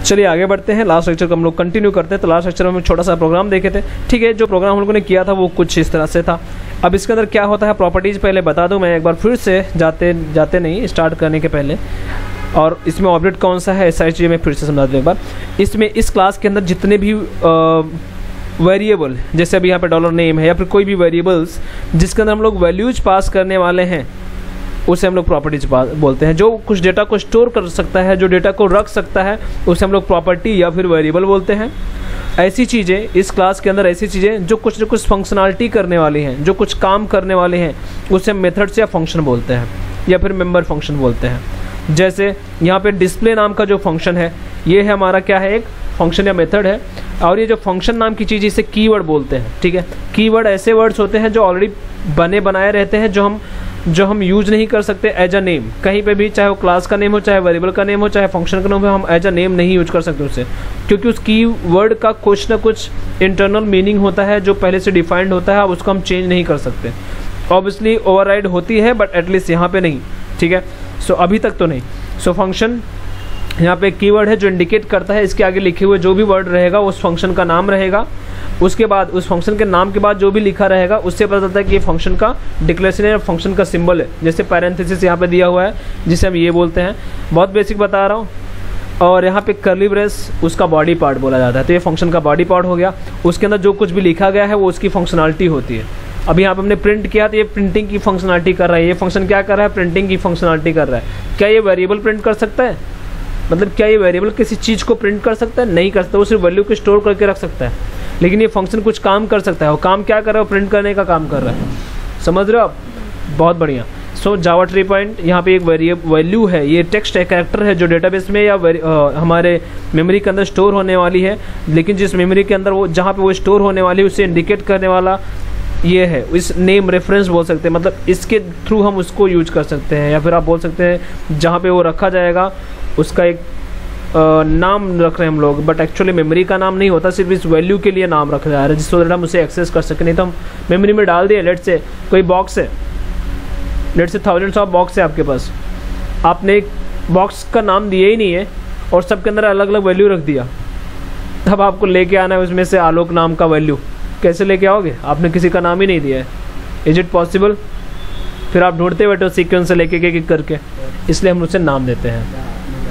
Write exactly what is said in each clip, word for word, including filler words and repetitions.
चलिए आगे बढ़ते हैं, लास्ट लेक्चर को हम लोग कंटिन्यू करते हैं। तो लास्ट लेक्चर में हम छोटा सा प्रोग्राम देखे थे, ठीक है। जो प्रोग्राम हम लोगों ने किया था वो कुछ इस तरह से था। अब इसके अंदर क्या होता है, प्रॉपर्टीज़ पहले बता दूं मैं एक बार फिर से, जाते जाते नहीं स्टार्ट करने के पहले। और इसमें ऑब्जेक्ट कौन सा है, ऐसा सारी चीज़ें मैं फिर से समझा दूँ एक बार। इसमें इस क्लास के अंदर जितने भी वेरिएबल, जैसे अभी यहाँ पे डॉलर नेम है या फिर कोई भी वेरिएबल्स जिसके अंदर हम लोग वैल्यूज पास करने वाले हैं, उसे हम लोग प्रॉपर्टीज बोलते हैं। जो कुछ डेटा को स्टोर कर सकता है, जो डेटा को रख सकता है, उसे हम लोग प्रॉपर्टी या फिर वेरिएबल बोलते हैं। ऐसी चीज़ें इस क्लास के अंदर, ऐसी चीज़ें जो कुछ न कुछ फंक्शनलिटी करने वाली हैं, जो कुछ काम करने वाले हैं, उसे हम मेथड्स या फंक्शन बोलते हैं या फिर मेंबर फंक्शन बोलते हैं। जैसे यहाँ पे डिस्प्ले नाम का जो फंक्शन है, ये है हमारा क्या है, एक फंक्शन या मेथड है। और ये जो फंक्शन नाम की चीज़, इसे कीवर्ड बोलते हैं, ठीक है। कीवर्ड ऐसे वर्ड्स होते हैं जो ऑलरेडी बने बनाए रहते हैं, जो हम जो हम यूज नहीं कर सकते एज अ नेम कहीं पे भी, चाहे वो क्लास का नेम हो, चाहे वेरिएबल का नेम हो, चाहे फंक्शन का नेम हो, हम एज अ नेम नहीं यूज कर सकते उसे, क्योंकि उस कीवर्ड का कुछ ना कुछ इंटरनल मीनिंग होता है जो पहले से डिफाइंड होता है। अब उसको हम चेंज नहीं कर सकते। ऑब्वियसली ओवरराइड होती है, बट एटलीस्ट यहाँ पे नहीं, ठीक है। सो so, अभी तक तो नहीं। सो so, फंक्शन यहाँ पे कीवर्ड है जो इंडिकेट करता है, इसके आगे लिखे हुए जो भी वर्ड रहेगा उस फंक्शन का नाम रहेगा। उसके बाद उस फंक्शन के नाम के बाद जो भी लिखा रहेगा उससे पता चलता है कि ये फंक्शन का डिक्लेरेशन है, फंक्शन का सिंबल है। जैसे पैरेंथेसिस यहाँ पे दिया हुआ है जिसे हम ये बोलते हैं, बहुत बेसिक बता रहा हूँ। और यहाँ पे कर्ली ब्रेस उसका बॉडी पार्ट बोला जाता है, तो ये फंक्शन का बॉडी पार्ट हो गया। उसके अंदर जो कुछ भी लिखा गया है वो उसकी फंक्शनलिटी होती है। अभी यहाँ पे हमने प्रिंट किया तो ये प्रिंटिंग की फंक्शनलिटी कर रहा है। ये फंक्शन क्या कर रहा है, प्रिंटिंग की फंक्शनलिटी कर रहा है। क्या ये वेरिएबल प्रिंट कर सकता है, मतलब क्या ये वेरिएबल किसी चीज़ को प्रिंट कर सकता है, नहीं कर सकता। वो सिर्फ वैल्यू को स्टोर करके रख सकता है। लेकिन ये फंक्शन कुछ काम कर सकता है। वो काम क्या कर रहा है, वो प्रिंट करने का काम कर रहा है। समझ रहे हो आप, बहुत बढ़िया। सो जावा थ्री पॉइंट यहाँ पे एक वैल्यू है, ये टेक्स्ट है, कैरेक्टर है जो डेटाबेस में या आ, हमारे मेमोरी के अंदर स्टोर होने वाली है। लेकिन जिस मेमोरी के अंदर वो, जहाँ पे वो स्टोर होने वाली है, उसे इंडिकेट करने वाला ये है। इस नेम रेफरेंस बोल सकते हैं, मतलब इसके थ्रू हम उसको यूज कर सकते हैं। या फिर आप बोल सकते हैं जहाँ पे वो रखा जाएगा उसका एक आ, नाम रख रहे हैं हम लोग, बट एक्चुअली मेमोरी का नाम नहीं होता, सिर्फ इस वैल्यू के लिए नाम रखा जा रहा है, जिससे हम उसे एक्सेस कर सकें। नहीं तो हम मेमोरी में डाल दिए, लेट से कोई बॉक्स है, लेट से थाउजेंड्स ऑफ बॉक्स है आपके पास, आपने एक बॉक्स का नाम दिया ही नहीं है और सबके अंदर अलग अलग वैल्यू रख दिया, तब आपको लेके आना है उसमें से आलोक नाम का वैल्यू। कैसे लेके आओगे, आपने किसी का नाम ही नहीं दिया है। Is it possible? फिर आप ढूंढते बैठो सीक्वेंस से लेके एक एक करके, इसलिए हम उसे नाम देते हैं।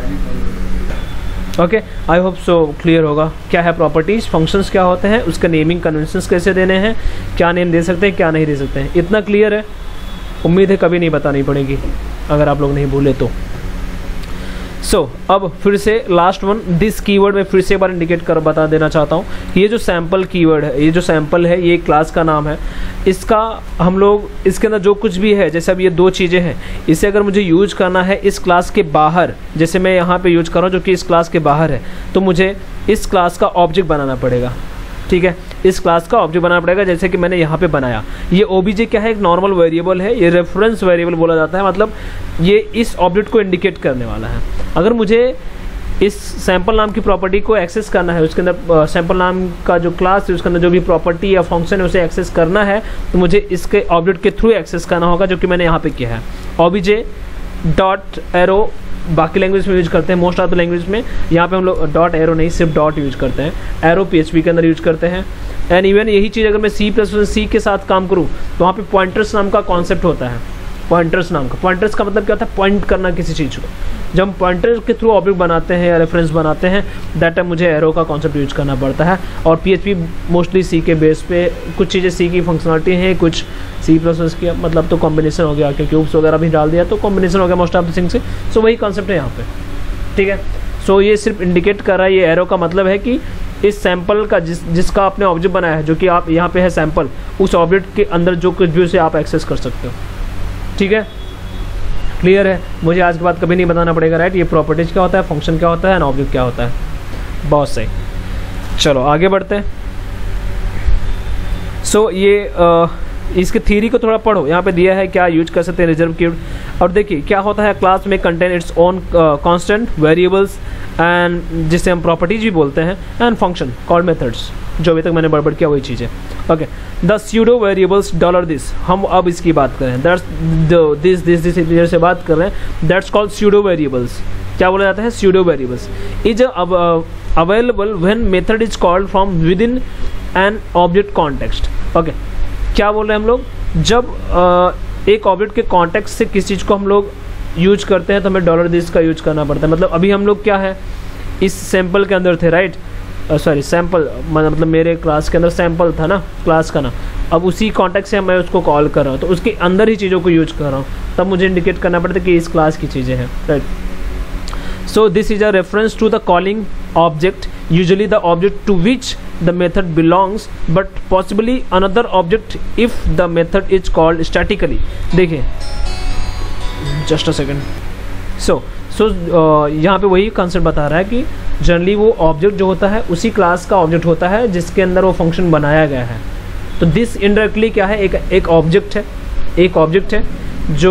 Okay, I hope so clear होगा क्या है प्रॉपर्टीज़, फंक्शंस क्या होते हैं, उसका नेमिंग कन्वेंशंस कैसे देने हैं, क्या नेम दे सकते हैं, क्या नहीं दे सकते हैं। इतना क्लियर है, उम्मीद है कभी नहीं बतानी पड़ेगी अगर आप लोग नहीं भूले तो। सो so, अब फिर से लास्ट वन, दिस कीवर्ड में फिर से एक बार इंडिकेट कर बता देना चाहता हूँ। ये जो सैम्पल कीवर्ड है, ये जो सैम्पल है, ये क्लास का नाम है। इसका हम लोग, इसके अंदर जो कुछ भी है, जैसे अब ये दो चीज़ें हैं, इसे अगर मुझे यूज करना है इस क्लास के बाहर, जैसे मैं यहाँ पे यूज कर रहा हूँ जो कि इस क्लास के बाहर है, तो मुझे इस क्लास का ऑब्जेक्ट बनाना पड़ेगा, ठीक है। इस क्लास का ऑब्जेक्ट बनाना पड़ेगा, जैसे कि मैंने यहाँ पे बनाया। ये ओबीजे क्या है, एक नॉर्मल वेरिएबल है, ये रेफरेंस वेरिएबल बोला जाता है, मतलब ये इस ऑब्जेक्ट को इंडिकेट करने वाला है। अगर मुझे इस सैम्पल नाम की प्रॉपर्टी को एक्सेस करना है, उसके अंदर सैम्पल नाम का जो क्लास है उसके अंदर जो भी प्रॉपर्टी या फंक्शन है उसे एक्सेस करना है, तो मुझे इसके ऑब्जेक्ट के थ्रू एक्सेस करना होगा, जो कि मैंने यहाँ पे किया है। ओबीजे डॉट एरो बाकी लैंग्वेज में यूज करते हैं, मोस्ट ऑफ द लैंग्वेज में। यहाँ पे हम लोग डॉट एरो नहीं, सिर्फ डॉट यूज करते हैं। एरो पीएचपी के अंदर यूज करते हैं। एंड इवन यही चीज़ अगर मैं सी प्लस सी के साथ काम करूँ तो वहाँ पे पॉइंटर्स नाम का कॉन्सेप्ट होता है। पॉइंटर्स नाम का, पॉइंटर्स का मतलब क्या होता है, पॉइंट करना किसी चीज़ को। जब हम पॉइंटर के थ्रू ऑब्जेक्ट बनाते हैं या रेफरेंस बनाते हैं, दैट टाइम मुझे एरो का कॉन्सेप्ट यूज करना पड़ता है। और पीएचपी मोस्टली सी के बेस पे, कुछ चीज़ें सी की फंक्शनलिटी हैं, कुछ सी प्लस प्लस की, मतलब तो कॉम्बिनेशन हो गया, क्योंकि क्यूब्स वगैरह भी डाल दिया तो कॉम्बिनेशन हो गया मोस्ट ऑफ द थिंग से। सो वही कॉन्सेप्ट है यहाँ पे, ठीक है। सो ये सिर्फ इंडिकेट कर रहा है, ये एरो का मतलब है कि इस सैंपल का जिस जिसका आपने ऑब्जेक्ट बनाया है, जो कि आप यहाँ पे है सैंपल, उस ऑब्जेक्ट के अंदर जो कुछ भी उसे आप एक्सेस कर सकते हो, ठीक है। क्लियर है, मुझे आज के बाद कभी नहीं बताना पड़ेगा, राइट। ये प्रॉपर्टीज क्या होता है, फंक्शन क्या होता है, ऑब्जेक्ट क्या होता है। बहुत सही, चलो आगे बढ़ते हैं। सो so, ये आ, इसके थ्योरी को थोड़ा पढ़ो, यहाँ पे दिया है क्या यूज कर सकते हैं रिजर्व कीवर्ड। और देखिए क्या होता है, क्लास में contain its own constant variables and जिसे हम प्रॉपर्टीज भी बोलते हैं, एंड फंक्शन कॉल्ड मेथड्स, जो अभी तक मैंने बड़बड़ किया वही चीज़ है। Okay, the pseudo variables dollar this, हम अब इसकी बात करें, दैट्स दिस दिस दिस से बात कर रहे हैं, दैट्स कॉल्ड स्यूडो वेरिएबल्स। क्या बोला जाता है, pseudo variables is available when method is called from within an object context. Okay, क्या बोल रहे हैं हम लोग, जब uh, एक ऑब्जेक्ट के कॉन्टेक्स्ट से किसी चीज़ को हम लोग यूज करते हैं तो हमें डॉलर दिस का यूज करना पड़ता है। मतलब अभी हम लोग क्या है, इस सैम्पल के अंदर थे, राइट, सॉरी सैम्पल मतलब मेरे क्लास के अंदर सैम्पल था ना, क्लास का ना, अब उसी कॉन्टेक्स्ट से मैं उसको कॉल कर रहा हूँ, तो उसके अंदर ही चीज़ों को यूज कर रहा हूँ, तब मुझे इंडिकेट करना पड़ता है कि इस क्लास की चीज़ें हैं, right. So this is a reference to the calling object, usually the object to which the method belongs but possibly another object if the method is called statically। देखिए just a second, so so uh, यहाँ पे वही concept बता रहा है कि generally वो object जो होता है उसी क्लास का ऑब्जेक्ट होता है जिसके अंदर वो फंक्शन बनाया गया है। तो दिस इनडायरेक्टली क्या है, एक एक ऑब्जेक्ट है, एक ऑब्जेक्ट है जो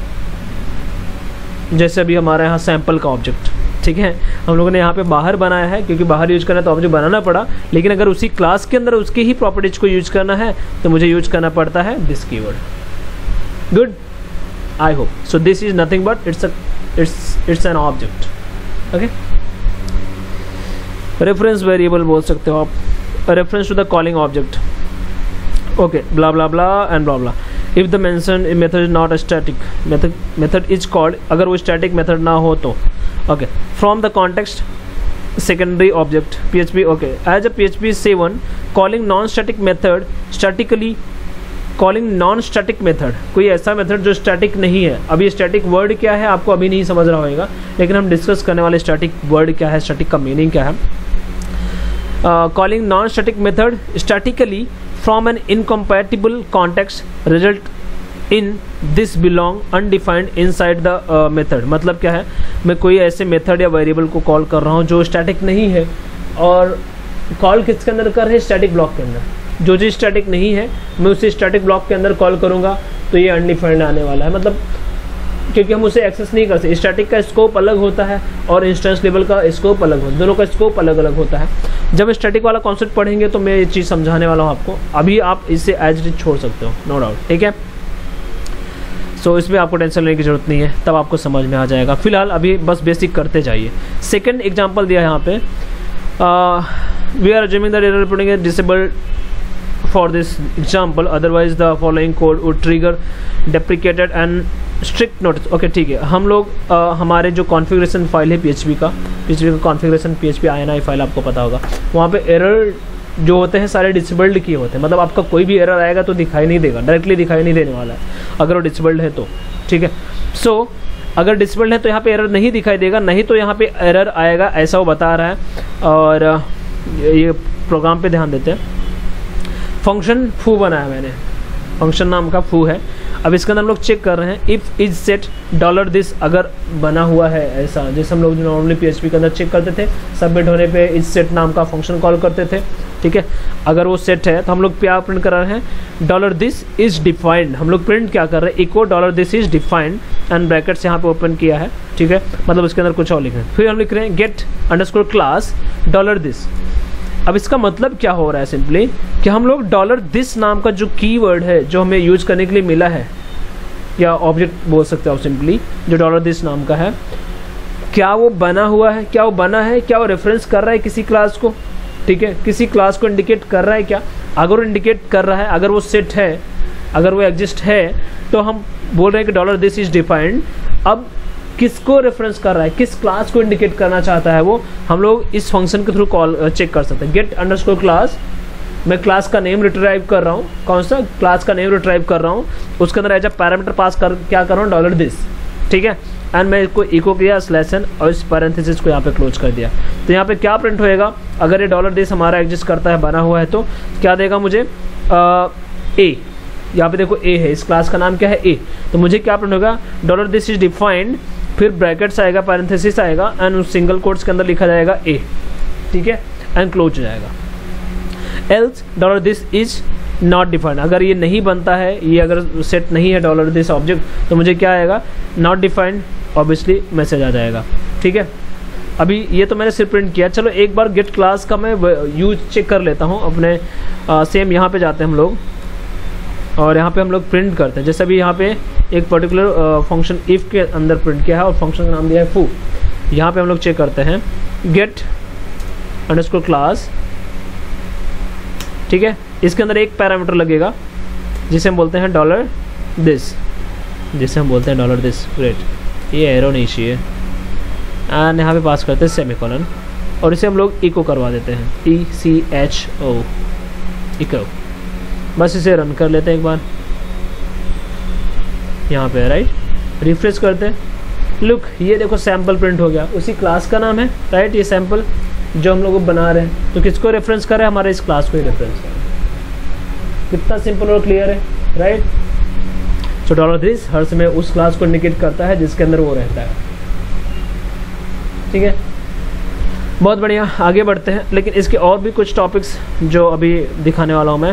जैसे अभी हमारे यहाँ सैंपल का ऑब्जेक्ट, ठीक है, हम लोगों ने यहाँ पे बाहर बनाया है क्योंकि बाहर यूज करना तो ऑब्जेक्ट बनाना पड़ा, लेकिन अगर उसी क्लास के अंदर उसकी ही प्रॉपर्टीज को यूज करना है तो मुझे यूज करना पड़ता है this keyword. Good, I hope so this is nothing but it's it's it's an object. Okay, reference variable बोल सकते हो आप, reference to the calling object. Okay, blah blah blah and blah blah. If the mention method is not a static method method is called, अगर वो static method ना हो तो okay from the context secondary object P H P। okay, as a P H P seven calling non-static method statically, calling non-static method, कोई ऐसा method जो static नहीं है। अभी स्टैटिक वर्ड क्या है आपको अभी नहीं समझ रहा होगा, लेकिन हम डिस्कस करने वाले स्टैटिक वर्ड क्या है, स्टैटिक का मीनिंग क्या है। Calling non static method statically from an incompatible context result in this belong undefined inside the method. मतलब क्या है, मैं कोई ऐसे मेथड या वेरिएबल को कॉल कर रहा हूँ जो स्टैटिक नहीं है, और कॉल किसके अंदर कर रहे हैं, स्टैटिक ब्लॉक के अंदर। जो चीज़ स्टैटिक नहीं है मैं उसे स्टैटिक ब्लॉक के अंदर कॉल करूँगा तो ये अनडिफाइंड आने वाला है, मतलब क्योंकि हम उसे एक्सेस नहीं कर सकते। स्टैटिक का स्कोप अलग होता है और इंस्टेंस लेवल का स्कोप अलग होता है, दोनों का स्कोप अलग अलग होता है। जब स्टैटिक वाला कॉन्सेप्ट पढ़ेंगे तो मैं ये चीज़ समझाने वाला हूँ आपको, अभी आप इसे एज इट इज छोड़ सकते हो, नो डाउट, ठीक है। सो so, इसमें आपको टेंशन लेने की जरूरत नहीं है, तब आपको समझ में आ जाएगा। फिलहाल अभी बस बेसिक करते जाइए। सेकंड एग्जांपल दिया है यहाँ पे, we are assuming that error reporting is disabled for this example, otherwise the following code would trigger deprecated and strict notice. Okay, ठीक है, हम लोग uh, हमारे जो कॉन्फ़िगरेशन फाइल है पीएचपी का, पीएचपी का कॉन्फ़िगरेशन पीएचपी आईएनआई फाइल आपको पता होगा, वहाँ पे एरर जो होते हैं सारे डिसेबल्ड किए होते हैं। मतलब आपका कोई भी एरर आएगा तो दिखाई नहीं देगा, डायरेक्टली दिखाई नहीं देने वाला है अगर वो डिसेबल्ड है तो, ठीक है। सो so, अगर डिसेबल्ड है तो यहाँ पे एरर नहीं दिखाई देगा, नहीं तो यहाँ पे एरर आएगा, ऐसा वो बता रहा है। और ये प्रोग्राम पे ध्यान देते हैं। फंक्शन फू बनाया मैंने, फंक्शन नाम का फू है। अब इसके अंदर हम लोग चेक कर रहे हैं if isset dollar this अगर बना हुआ है ऐसा, जैसे हम लोग जो नॉर्मली पीएचपी के अंदर चेक करते थे, सबमिट होने पे इज सेट नाम का फंक्शन कॉल करते थे, ठीक है। अगर वो सेट है तो हम लोग क्या प्रिंट कर रहे हैं, डॉलर दिस इज डिफाइंड। हम लोग प्रिंट क्या कर रहे हैं, echo dollar this is defined and brackets यहाँ पे ओपन किया है, ठीक है, मतलब उसके अंदर कुछ और लिख रहे हैं। फिर हम लिख रहे हैं get underscore class dollar this. अब इसका मतलब क्या हो रहा है, सिंपली कि हम लोग डॉलर दिस नाम का जो कीवर्ड है जो हमें यूज करने के लिए मिला है, या ऑब्जेक्ट बोल सकते हो सिंपली, जो डॉलर दिस नाम का है, क्या वो बना हुआ है, क्या वो बना है, क्या वो रेफरेंस कर रहा है किसी क्लास को, ठीक है, किसी क्लास को इंडिकेट कर रहा है क्या। अगर वो इंडिकेट कर रहा है, अगर वो सेट है, अगर वो एग्जिस्ट है, तो हम बोल रहे हैं कि डॉलर दिस इज डिफाइंड। अब किसको रेफरेंस कर रहा है, किस क्लास को इंडिकेट करना चाहता है वो, हम लोग इस फंक्शन के थ्रू कॉल चेक कर सकते हैं। गेट अंडरस्कोर क्लास, मैं क्लास का नेम रिट्राइव कर रहा हूँ, कौन सा क्लास का नेम रिट्राइव कर रहा हूँ, उसके अंदर एज अ पैरामीटर पास कर क्या कर रहा हूँ, डॉलर दिस, ठीक है। एंड मैं इसको इको किया स्लैश एन और इस पैरेंथेसिस को यहाँ पे क्लोज कर दिया। तो यहाँ पे क्या प्रिंट होएगा, अगर ये डॉलर दिस हमारा एग्जिस्ट करता है, बना हुआ है, तो क्या देगा मुझे, आ, ए, यहाँ पे देखो ए है, इस क्लास का नाम क्या है, ए। तो मुझे क्या प्रिंट होगा, डॉलर दिस इज डिफाइंड, फिर ब्रैकेट्स आएगा, पैरेंथेसिस आएगा एंड उस सिंगल कोट्स के अंदर लिखा जाएगा ए, ठीक है, एंड क्लोज हो जाएगा। Else dollar this is not defined, अगर ये नहीं बनता है, ये अगर सेट नहीं है डॉलर दिस ऑब्जेक्ट, तो मुझे क्या आएगा, नॉट डिफाइंड, ऑब्वियसली मैसेज आ जाएगा, ठीक है। अभी ये तो मैंने सिर्फ प्रिंट किया। चलो एक बार गेट क्लास का मैं यूज चेक कर लेता हूँ अपने, आ, सेम यहाँ पे जाते हैं हम लोग और यहाँ पे हम लोग प्रिंट करते हैं। जैसे अभी यहाँ पे एक पर्टिकुलर फंक्शन इफ़ के अंदर प्रिंट किया है और फंक्शन का नाम दिया है फू। यहाँ पे हम लोग चेक करते हैं गेट अंडरस्कोर क्लास, ठीक है। इसके अंदर एक पैरामीटर लगेगा जिसे हम बोलते हैं डॉलर दिस, जिसे हम बोलते हैं डॉलर दिस। ग्रेट, ये एरो नहीं चाहिए। एंड यहाँ पे पास करते हैं सेमीकोलन और इसे हम लोग इको करवा देते हैं, ई सी एच ओ, इको। बस इसे रन कर लेते हैं एक बार यहाँ पे, राइट। रिफ्रेश करते हैं, लुक ये देखो सैम्पल प्रिंट हो गया, उसी क्लास का नाम है, राइट। ये सैम्पल जो हम लोग बना रहे हैं, तो किसको रेफरेंस कर रहे हैं, हमारे इस क्लास को ही रेफरेंस कर रहे हैं। कितना सिंपल और क्लियर है, राइट। सो डॉलर दिस हर समय उस क्लास को इंडिकेट करता है जिसके अंदर वो रहता है, ठीक है। बहुत बढ़िया, आगे बढ़ते हैं। लेकिन इसके और भी कुछ टॉपिक्स जो अभी दिखाने वाला हूँ मैं।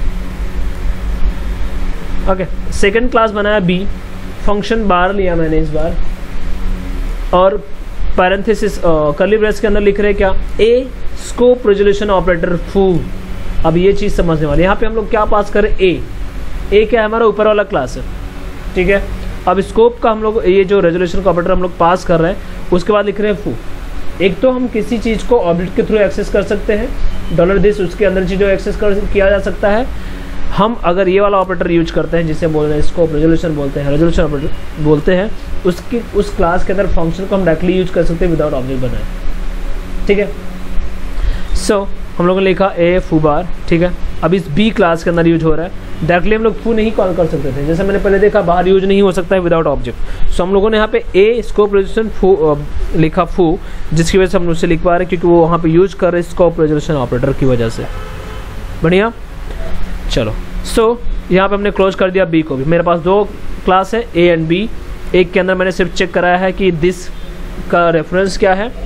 ओके, सेकंड क्लास बनाया बी, फंक्शन बार लिया मैंने इस बार, और पैरेंथेसिस कर्ली ब्रेस के अंदर लिख रहे हैं क्या, ए स्कोप रेजोल्यूशन ऑपरेटर फू। अब ये चीज़ समझने वाली, यहाँ पे हम लोग क्या पास करें, ए ए क्या है, हमारा ऊपर वाला क्लास है, ठीक है। अब स्कोप का हम लोग ये जो रेजोल्यूशन का ऑपरेटर हम लोग पास कर रहे हैं, उसके बाद लिख रहे हैं फू। एक तो हम किसी चीज़ को ऑब्जेक्ट के थ्रू एक्सेस कर सकते हैं, डॉलर दिस उसके अंदर चीज़ों एक्सेस कर किया जा सकता है। हम अगर ये वाला ऑपरेटर यूज करते हैं जिसे बोल रहे हैं स्कोप रेजोल्यूशन बोलते हैं, रेजोल्यूशन ऑपरेटर बोलते हैं, उसकी उस क्लास के अंदर फंक्शन को हम डायरेक्टली यूज कर सकते हैं विदाउट ऑब्जेक्ट बनाए, ठीक है। सो so, हम लोगों ने लिखा ए फू बार, ठीक है। अब इस बी क्लास के अंदर यूज हो रहा है, डायरेक्टली हम लोग फू नहीं कॉल कर सकते थे, जैसे मैंने पहले देखा बाहर यूज नहीं हो सकता है विदाउट ऑब्जेक्ट। सो हम लोगों ने यहाँ पे ए स्कोप रेजोल्यूशन फू लिखा फू, जिसकी वजह से हम उससे लिख पा रहे हैं क्योंकि वो वहाँ पे यूज कर रहे हैं स्कोप रेजोल्यूशन ऑपरेटर की वजह से। बढ़िया, चलो। सो so, यहाँ पे हमने क्लोज कर दिया बी को भी। मेरे पास दो क्लास है ए एंड बी, एक के अंदर मैंने सिर्फ चेक कराया है कि दिस का रेफरेंस क्या है,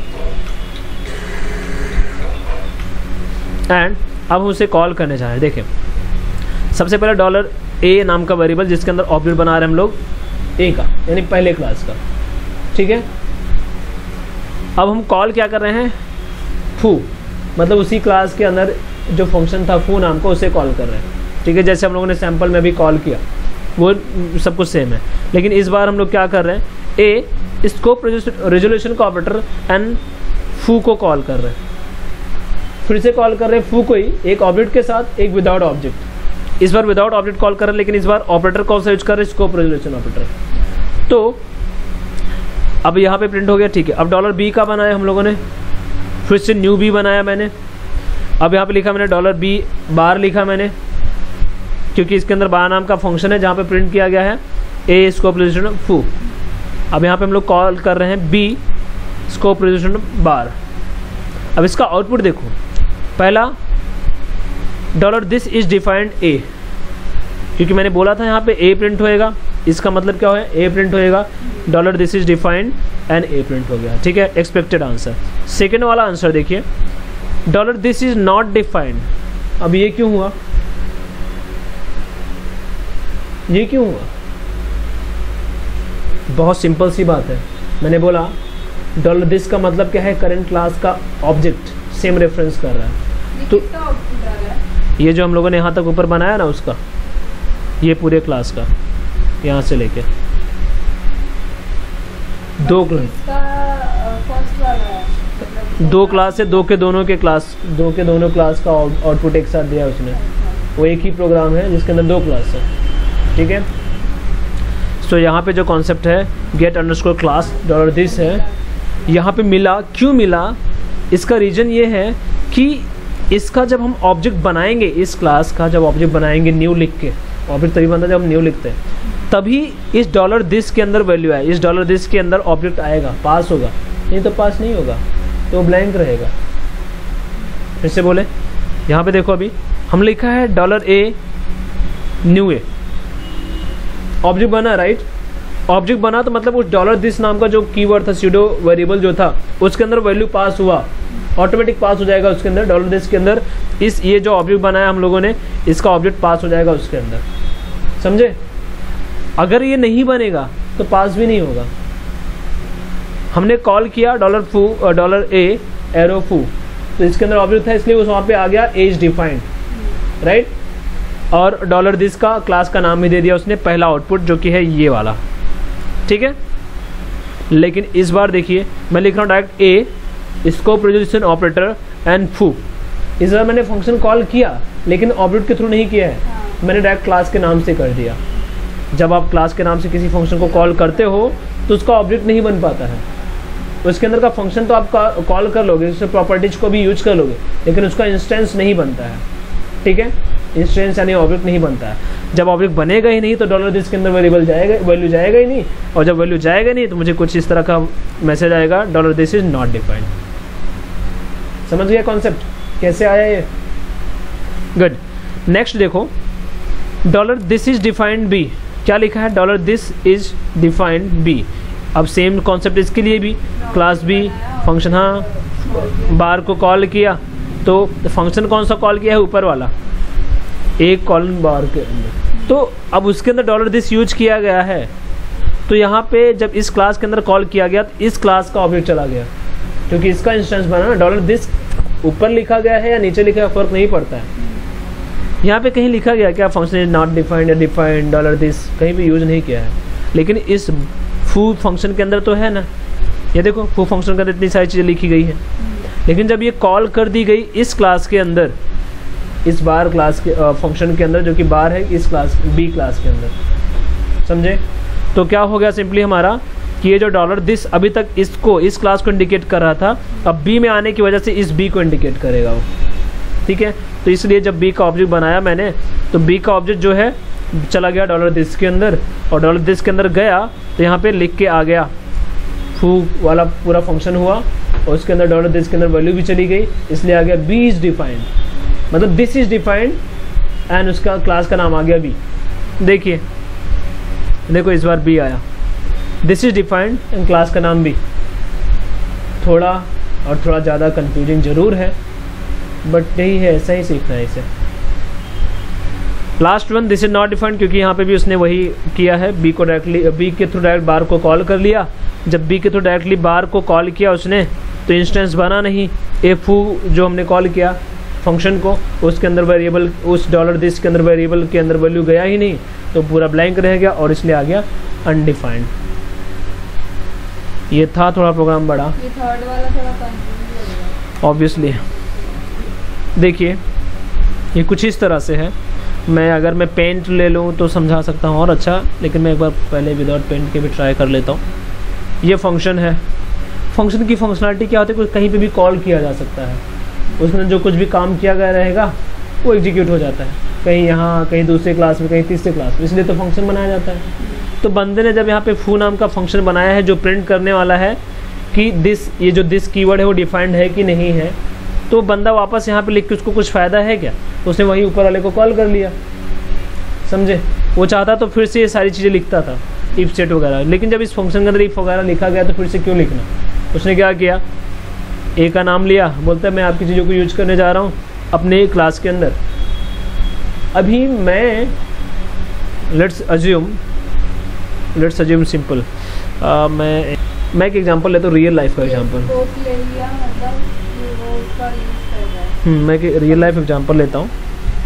एंड अब हम उसे कॉल करने जा रहे हैं। देखें, सबसे पहले डॉलर ए नाम का वेरिएबल जिसके अंदर ऑब्जेक्ट बना रहे हैं हम लोग ए का, यानी पहले क्लास का, ठीक है। अब हम कॉल क्या कर रहे हैं, फू, मतलब उसी क्लास के अंदर जो फंक्शन था फू नाम का, उसे कॉल कर रहे हैं, ठीक है। जैसे हम लोगों ने सैम्पल में भी कॉल किया, वो सब कुछ सेम है। लेकिन इस बार हम लोग क्या कर रहे हैं, ए स्कोप रेजोल्यूशन का ऑपरेटर एंड फू को कॉल कर रहे हैं, फिर से कॉल कर रहे हैं फू को ही, एक ऑब्जेक्ट के साथ, एक विदाउट ऑब्जेक्ट। इस बार विदाउट ऑब्जेक्ट कॉल कर रहे हैं, लेकिन इस बार ऑपरेटर कौन सा यूज कर रहे हैं, स्कोप रेजोल्यूशन ऑपरेटर। तो अब यहाँ पे प्रिंट हो गया, ठीक है। अब डॉलर बी का बनाया हम लोगों ने, फिर से न्यू बी बनाया मैंने। अब यहाँ पे लिखा मैंने डॉलर बी बार लिखा मैंने, क्योंकि इसके अंदर बार नाम का फंक्शन है जहाँ पे प्रिंट किया गया है ए स्कोप रेजोल्यूशन फू। अब यहाँ पे हम लोग कॉल कर रहे हैं बी स्कोप रेजोल्यूशन बार। अब इसका आउटपुट देखो, पहला dollar this is defined A, क्योंकि मैंने बोला था यहाँ पे ए प्रिंट होएगा, इसका मतलब क्या है, ए प्रिंट होएगा, dollar this is defined and A print हो गया, ठीक है। Expected answer. सेकेंड वाला आंसर देखिए, dollar this is not defined. अब ये क्यों हुआ, ये क्यों हुआ, बहुत सिंपल सी बात है। मैंने बोला डॉलर दिस का मतलब क्या है, करंट क्लास का ऑब्जेक्ट सेम रेफरेंस कर रहा है। तो ये जो हम लोगों ने यहाँ तक ऊपर बनाया ना, उसका, ये पूरे क्लास का, यहाँ से लेके दो दो क्लास है, दो के दोनों के क्लास, दो के दोनों क्लास का आउटपुट एक साथ दिया उसने। वो एक ही प्रोग्राम है जिसके अंदर दो क्लास है, ठीक है। सो so, यहाँ पे जो कॉन्सेप्ट है get underscore class dollar this है, यहाँ पे मिला, क्यों मिला, इसका रीज़न ये है कि इसका जब हम ऑब्जेक्ट बनाएंगे, इस क्लास का जब ऑब्जेक्ट बनाएंगे न्यू लिख के, ऑब्जेक्ट तभी बनता है जब हम न्यू लिखते हैं, तभी इस डॉलर दिस के अंदर वैल्यू आए, इस डॉलर दिस के अंदर ऑब्जेक्ट आएगा, पास होगा, नहीं तो पास नहीं होगा, तो ब्लैंक रहेगा। फिर से बोले, यहाँ पे देखो, अभी हम लिखा है dollar a new A, object बना, राइट। ऑब्जेक्ट बना तो मतलब उस डॉलर दिस नाम का जो कीवर्ड था, स्यूडो वेरिएबल जो था, उसके अंदर वैल्यू पास हुआ, ऑटोमेटिक पास हो जाएगा उसके अंदर, डॉलर दिस के अंदर। इस ये जो ऑब्जेक्ट बनाया हम लोगों ने, इसका ऑब्जेक्ट पास हो जाएगा उसके अंदर, समझे। अगर ये नहीं बनेगा तो पास भी नहीं होगा। हमने कॉल किया डॉलर फू, डॉलर ए एरो फू, तो इसके अंदर ऑब्जेक्ट था, इसलिए उस वहाँ पे आ गया एज डिफाइंड, राइट। और डॉलर दिस का क्लास का नाम भी दे दिया उसने, पहला आउटपुट जो कि है ये वाला, ठीक है। लेकिन इस बार देखिए मैं लिख रहा हूँ direct A, scope resolution operator and foo. इस बार मैंने फंक्शन कॉल किया लेकिन ऑब्जेक्ट के थ्रू नहीं किया है, मैंने डायरेक्ट क्लास के नाम से कर दिया। जब आप क्लास के नाम से किसी फंक्शन को कॉल करते हो तो उसका ऑब्जेक्ट नहीं बन पाता है। उसके अंदर का फंक्शन तो आप कॉल कर लोगे, उससे प्रॉपर्टीज को भी यूज कर लोगे, लेकिन उसका इंस्टेंस नहीं बनता है। ठीक है, इंस्टेंस यानी ऑब्जेक्ट नहीं बनता है। जब ऑब्जेक्ट बनेगा ही नहीं तो डॉलर दिस के अंदर वेरिएबल जाएगा, वैल्यू जाएगा ही नहीं, और जब वैल्यू जाएगा नहीं तो मुझे कुछ इस तरह का मैसेज आएगा, dollar this is not defined. समझ गया कॉन्सेप्ट कैसे आया ये? गुड। नेक्स्ट देखो, dollar this is defined B. क्या लिखा है? Dollar this is defined B. अब सेम कॉन्सेप्ट इसके लिए भी, क्लास बी फंक्शन, हाँ बार को कॉल किया तो फंक्शन कौन सा कॉल किया है? ऊपर वाला, एक कॉलन बार के अंदर। तो अब उसके अंदर डॉलर दिस यूज किया गया है, तो यहाँ पे जब इस क्लास के अंदर कॉल किया गया तो इस क्लास का ऑब्जेक्ट चला गया, क्योंकि इसका इंस्टेंस बना ना। डॉलर दिस ऊपर लिखा गया है या नीचे लिखा है फर्क नहीं पड़ता है। यहाँ पे कहीं लिखा गया क्या फंक्शन इज नॉट डिफाइंड या डिफाइंड डॉलर दिस, कहीं भी यूज नहीं किया है, लेकिन इस फू फंक्शन के अंदर तो है ना। ये देखो फू फंक्शन के अंदर इतनी सारी चीज़ें लिखी गई हैं, लेकिन जब ये कॉल कर दी गई इस क्लास के अंदर, इस बार क्लास के फंक्शन के अंदर, जो कि बार है इस क्लास बी क्लास के अंदर, समझे? तो क्या हो गया सिंपली हमारा कि ये जो डॉलर दिस अभी तक इसको, इस क्लास को इंडिकेट कर रहा था, अब बी में आने की वजह से इस बी को इंडिकेट करेगा वो। ठीक है, तो इसलिए जब बी का ऑब्जेक्ट बनाया मैंने, तो बी का ऑब्जेक्ट जो है चला गया डॉलर दिस के अंदर, और डॉलर दिस के अंदर गया तो यहाँ पे लिख के आ गया, फू वाला पूरा फंक्शन हुआ, और उसके अंदर डॉलर दिस के अंदर वैल्यू भी चली गई, इसलिए आ गया बी इज डिफाइंड, मतलब दिस इज डिफाइंड एंड उसका क्लास का नाम आ गया बी। देखिए देखो इस बार बी आया, this is defined and class का नाम बी। थोड़ा और थोड़ा ज़्यादा कंफ्यूजिंग जरूर है, बट यही है, ऐसा ही सीखना है इसे। Last one this is not defined, क्योंकि यहाँ पे भी उसने वही किया है, बी को डायरेक्टली, बी के थ्रू डायरेक्ट बार को कॉल कर लिया। जब बी के थ्रू डायरेक्टली बार को कॉल किया उसने, तो इंस्टेंस बना नहीं, ए फू जो हमने कॉल किया फंक्शन को, उसके अंदर वेरिएबल, उस डॉलर दिस के अंदर वेरिएबल के अंदर वैल्यू गया ही नहीं, तो पूरा ब्लैंक रह गया और इसलिए आ गया अनडिफाइंड। ये था थोड़ा प्रोग्राम बड़ा, ये थर्ड वाला थोड़ा कंफ्यूज ऑब्वियसली। देखिए ये कुछ इस तरह से है, मैं अगर मैं पेंट ले लूँ तो समझा सकता हूँ और अच्छा, लेकिन मैं एक बार पहले विदाउट पेंट के भी ट्राई कर लेता हूँ। ये फंक्शन है, फंक्शन की फंक्शनलिटी क्या होती है, कुछ कहीं पे भी कॉल किया जा सकता है, उसमें जो कुछ भी काम किया गया रहेगा वो एग्जीक्यूट हो जाता है, कहीं यहाँ कहीं दूसरे क्लास में कहीं तीसरे क्लास में, इसलिए तो फंक्शन बनाया जाता है। तो बंदे ने जब यहाँ पे फू नाम का फंक्शन बनाया है जो प्रिंट करने वाला है कि दिस, ये जो दिस कीवर्ड है वो डिफाइंड है कि नहीं है, तो बंदा वापस यहाँ पे लिख के उसको कुछ फ़ायदा है क्या, उसने वहीं ऊपर वाले को कॉल कर लिया, समझे? वो चाहता तो फिर से ये सारी चीज़ें लिखता था, इफ सेट वगैरह, लेकिन जब इस फंक्शन के अंदर इफ वगैरह लिखा गया तो फिर से क्यों लिखना। उसने क्या किया, ए का नाम लिया, बोलता है मैं आपकी चीज़ों को यूज करने जा रहा हूँ अपने क्लास के अंदर। अभी मैं let's assume let's assume simple, मैं मैं एक एग्जांपल लेता हूँ, रियल लाइफ का एग्जांपल। ले लिया, मतलब कि वो उसका यूज कर रहा है। हम्म मैं एक रियल लाइफ एग्जांपल लेता हूँ।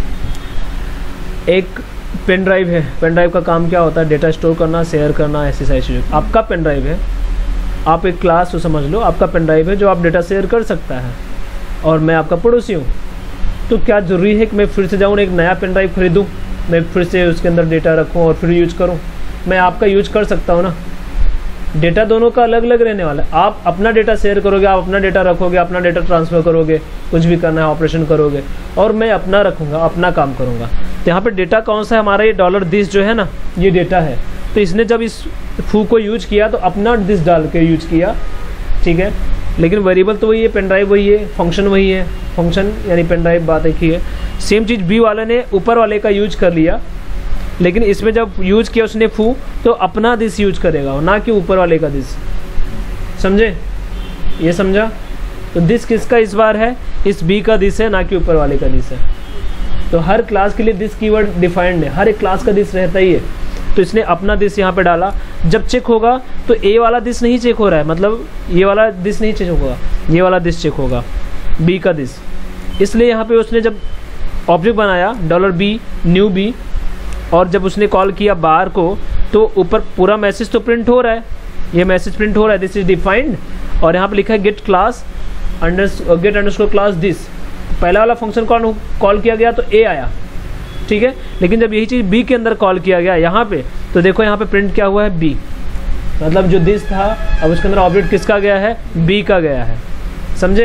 एक पेन ड्राइव है, पेन ड्राइव का काम क्या होता है, डेटा स्टोर करना, शेयर करना, ऐसी सारी चीज़ें। आपका पेन ड्राइव है, आप एक क्लास तो समझ लो, आपका पेन ड्राइव है जो आप डेटा शेयर कर सकता है, और मैं आपका पड़ोसी हूँ, तो क्या ज़रूरी है कि मैं फिर से जाऊँ एक नया पेन ड्राइव खरीदूँ, मैं फिर से उसके अंदर डेटा रखूँ और फिर यूज करूँ? मैं आपका यूज कर सकता हूँ ना। डेटा दोनों का अलग अलग रहने वाला है, आप अपना डेटा शेयर करोगे, आप अपना डेटा रखोगे, अपना डेटा ट्रांसफ़र करोगे, कुछ भी करना है ऑपरेशन करोगे, और मैं अपना रखूँगा, अपना काम करूँगा। तो यहाँ पे डेटा कौन सा है हमारा, ये डॉलर दिस जो है ना, ये डेटा है। तो इसने जब इस फू को यूज किया तो अपना दिस डाल के यूज किया, ठीक है, लेकिन वेरिएबल तो वही है, पेन ड्राइव वही है, फंक्शन वही है, फंक्शन यानी पेन ड्राइव बात एक ही है। सेम चीज़ बी वाले ने ऊपर वाले का यूज कर लिया, लेकिन इसमें जब यूज किया उसने फू, तो अपना दिस यूज करेगा, ना कि ऊपर वाले का दिस, समझे? ये समझा? तो दिस किसका इस बार है, इस बी का दिस है, ना कि ऊपर वाले का दिस है। तो हर क्लास के लिए दिस कीवर्ड डिफाइंड है, हर एक क्लास का दिस रहता ही है। तो इसने अपना दिस यहाँ पे डाला, जब चेक होगा तो ए वाला दिस नहीं चेक हो रहा है, मतलब ये वाला दिस नहीं चेक होगा, ये वाला दिस चेक होगा, बी का दिस। इसलिए यहाँ पे उसने जब ऑब्जेक्ट बनाया डॉलर बी न्यू बी, और जब उसने कॉल किया बार को, तो ऊपर पूरा मैसेज तो प्रिंट हो रहा है, ये मैसेज प्रिंट हो रहा है, दिस इज डिफाइंड, और यहाँ पे लिखा है get class under get underscore class this. पहला वाला फंक्शन कॉल कॉल किया गया तो ए आया, ठीक है, लेकिन जब यही चीज़ बी के अंदर कॉल किया गया यहाँ पे, तो देखो यहाँ पे प्रिंट क्या हुआ है बी, मतलब जो दिस था अब उसके अंदर ऑब्जेक्ट किसका गया है, बी का गया है। समझे,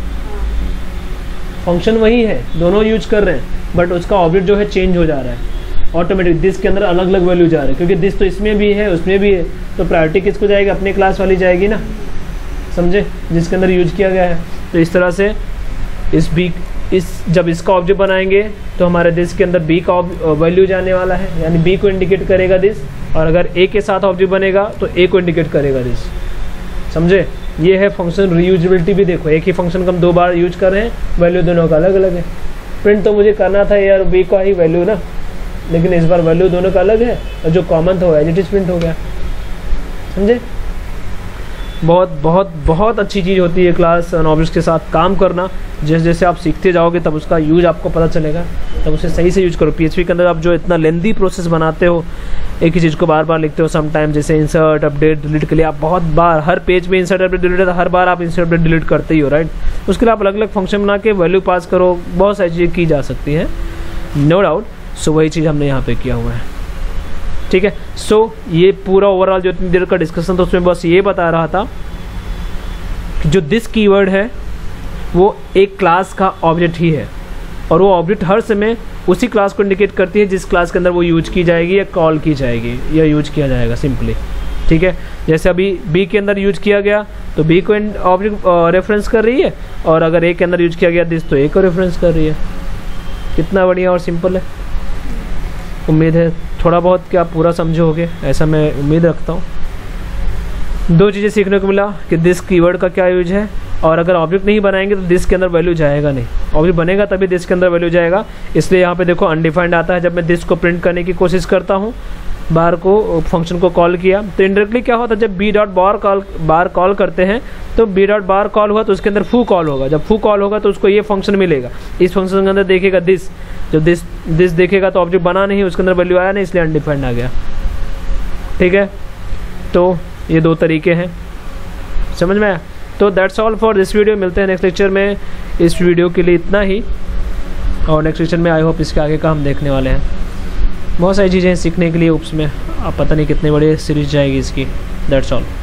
फंक्शन वही है, दोनों यूज कर रहे हैं, बट उसका ऑब्जेक्ट जो है चेंज हो जा रहा है ऑटोमेटिक, दिस के अंदर अलग अलग वैल्यू जा रहा है, क्योंकि दिस तो इसमें भी है उसमें भी है, तो प्रायोरिटी किसको जाएगी, अपने क्लास वाली जाएगी ना। समझे, जिसके अंदर यूज किया गया है। तो इस तरह से इस बी इस जब इसका ऑब्जेक्ट बनाएंगे तो हमारे दिस के अंदर बी का वैल्यू जाने वाला है, यानी बी को इंडिकेट करेगा दिस, और अगर ए के साथ ऑब्जेक्ट बनेगा तो ए को इंडिकेट करेगा दिस। समझे, ये है फंक्शन रीयूजेबिलिटी भी। देखो एक ही फंक्शन को हम दो बार यूज कर रहे हैं, वैल्यू दोनों का अलग अलग है। प्रिंट तो मुझे करना था यार बी का ही वैल्यू ना, लेकिन इस बार वैल्यू दोनों का अलग है, और जो कॉमन था वो एज इट इज प्रिंट हो गया। समझे, बहुत बहुत बहुत अच्छी चीज़ होती है क्लास एंड ऑब्जेक्ट्स के साथ काम करना। जैसे जैसे आप सीखते जाओगे तब उसका यूज आपको पता चलेगा, तब उसे सही से यूज करो। पीएचपी के अंदर आप जो इतना लेंदी प्रोसेस बनाते हो, एक ही चीज़ को बार बार लिखते हो, सम टाइम जैसे इंसर्ट अपडेट डिलीट के लिए आप बहुत बार हर पेज में इंसर्ट अपडेट डिलीट है, हर बार आप इंसर्ट अपडेट डिलीट करते ही हो, राइट। उसके लिए आप अलग अलग फंक्शन बना के वैल्यू पास करो, बहुत सारी चीज़ें की जा सकती हैं, नो डाउट। सो वही चीज़ हमने यहाँ पे किया हुआ है, ठीक है। सो so, ये पूरा ओवरऑल जो इतनी देर का डिस्कशन था उसमें बस ये बता रहा था कि जो दिस कीवर्ड है वो एक क्लास का ऑब्जेक्ट ही है, और वो ऑब्जेक्ट हर समय उसी क्लास को इंडिकेट करती है जिस क्लास के अंदर वो यूज की जाएगी या कॉल की जाएगी या यूज किया जाएगा सिंपली, ठीक है। जैसे अभी बी के अंदर यूज किया गया तो बी को ऑब्जेक्ट रेफरेंस कर रही है, और अगर ए के अंदर यूज किया गया दिस तो ए को रेफरेंस कर रही है। कितना बढ़िया और सिंपल है। उम्मीद है थोड़ा बहुत कि आप पूरा समझोगे, ऐसा मैं उम्मीद रखता हूँ। दो चीज़ें सीखने को मिला कि दिस कीवर्ड का क्या यूज है, और अगर ऑब्जेक्ट नहीं बनाएंगे तो दिस के अंदर वैल्यू जाएगा नहीं, ऑब्जेक्ट बनेगा तभी दिस के अंदर वैल्यू जाएगा। इसलिए यहाँ पे देखो अनडिफाइंड आता है। जब मैं दिस को प्रिंट करने की कोशिश करता हूँ, बार को फंक्शन को कॉल किया तो इंडायरेक्टली क्या होता है, जब B dot bar call bar call करते हैं तो बी डॉट बार कॉल हुआ तो उसके अंदर फू कॉल होगा। जब फू कॉल होगा तो उसको ये फंक्शन मिलेगा, इस फंक्शन के अंदर देखेगा दिस, जब दिस दिस देखेगा तो ऑब्जेक्ट बना नहीं, उसके अंदर वैल्यू आया नहीं, इसलिए अनडिफाइंड आ गया, ठीक है। तो ये दो तरीके हैं, समझ में आया। तो that's all for this video. मिलते हैं नेक्स्ट लेक्चर में। इस वीडियो के लिए इतना ही, और नेक्स्ट लेक्चर में आई होप इसके आगे का हम देखने वाले हैं। बहुत सारी चीज़ें सीखने के लिए उप्स में, आप पता नहीं कितने बड़े सीरीज जाएगी इसकी। That's all.